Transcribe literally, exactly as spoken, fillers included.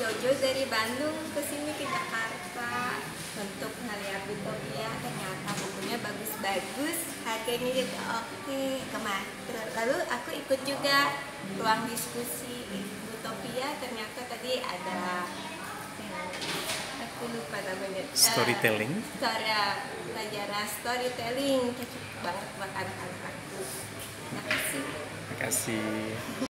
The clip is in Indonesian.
jauh-jauh dari Bandung ke sini ke Jakarta untuk ngeliat Utopia. Ternyata bukunya bagus-bagus, harganya juga oke, ke Master. Lalu aku ikut juga ruang diskusi Utopia. Ternyata tadi ada yang aku lupa namanya, Storytelling. uh, story, pelajaran storytelling, cocok banget buat anak-anak aku. Terima kasih. Terima kasih.